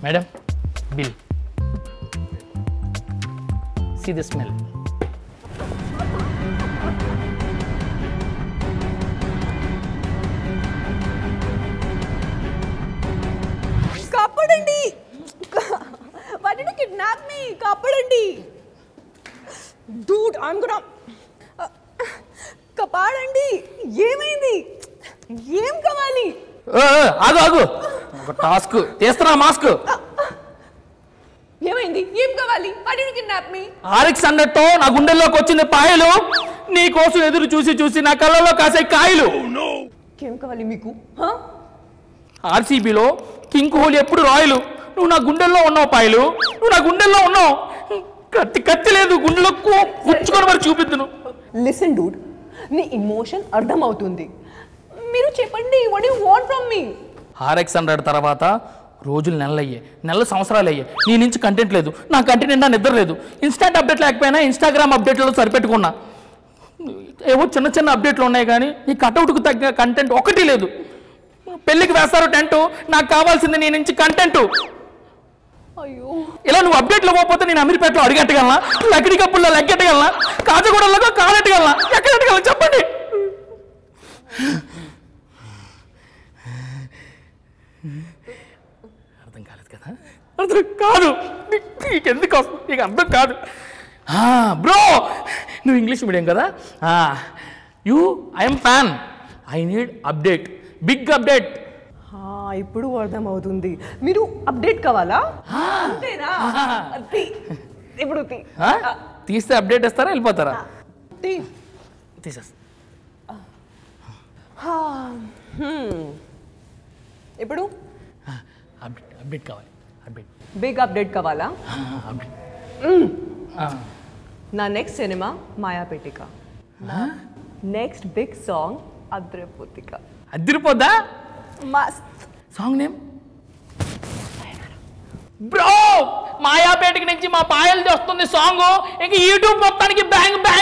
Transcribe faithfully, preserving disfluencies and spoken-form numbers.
Madam bill. See the smell. కాపాడండి. Why did you kidnap me? కాపాడండి. Dude, I'm gonna కాపాడండి. ఏమైంది? ఏం కావాలి? ఆగు ఆగు ఒక టాస్క్ తీస్తున్నా మాస్క్. ఏమైంది? ఏం కావాలి? Why did you kidnap me? RX hundred తో నా గుండెల్లోకి వచ్చింది పాయలు. నీ కోసం ఎదురు చూసి చూసి నా కళ్ళలో కాసే కాయలు. ఏం కావాలి మీకు? ఆర్సీబీలో కింగ్ కోహ్లీ ఎప్పుడు రాయలు. నువ్వు నా గుండెల్లో ఉన్నావు పాయలు. నువ్వు నా గుండెల్లో ఉన్నావు. కత్తి కత్తి లేదు గుండెలో కూర్చుకొని మరి చూపిద్దును. లిసన్ డూడ్, నీ ఇమోషన్ అర్థమవుతుంది. మీరు చెప్పండి, what you want from me? ఆర్ఎక్స్ హండ్రెడ్ తర్వాత రోజులు నెలలు అయ్యాయి, నెలలు సంవత్సరాలు అయ్యాయి. నీ నుంచి కంటెంట్ లేదు, నా కంటెంట్ నిండా నిద్ర లేదు. ఇన్స్టాంట్ అప్డేట్ లేకపోయినా ఇన్స్టాగ్రామ్ అప్డేట్లలో సరిపెట్టుకున్నా. ఏవో చిన్న చిన్న అప్డేట్లు ఉన్నాయి కానీ నీ కటౌట్కు తగ్గ కంటెంట్ ఒకటి లేదు. పెళ్ళికి వేస్తారు టెంటు, నాకు కావాల్సింది నీ నుంచి కంటెంట్. అయ్యో, ఇలా నువ్వు అప్డేట్లో పోతే నేను అమీర్పేటలో అడిగెట్టగలనా? లక్కడి కప్పుల్లో లెగ్గెట్టగలనా? కాజగూడలో కాలెట్టగలనా? ఎక్కడెట్టగలను చెప్పండి. అర్థం కాలేదు కదా? అర్థం కాదు నీకెందుకు వస్తుంది? నీకు అర్థం కాదు బ్రో. నువ్వు ఇంగ్లీష్ మీడియం కదా. You I'm fan. I need update, big update. ఇప్పుడు అర్థమవుతుంది. మీరు అప్డేట్ కావాలా? ఇప్పుడు తీస్తే అప్డేట్ ఇస్తారా వెళ్ళిపోతారా? తీసేస్తా. ఇప్పుడు అప్డేట్ కావాలి. అప్డేట్ బిగ్ అప్డేట్ కావాలా? నా next cinema Mayapetika. Next big song అద్రిపోతిక. అదిరిపోద్దా? మస్త్ సాంగ్ నేమ్ బ్రో. మాయాపేటకి నుంచి మా పాయలది వస్తుంది సాంగ్. ఇంక యూట్యూబ్ మొత్తానికి బ్యాంగ్ బ్యాంగ్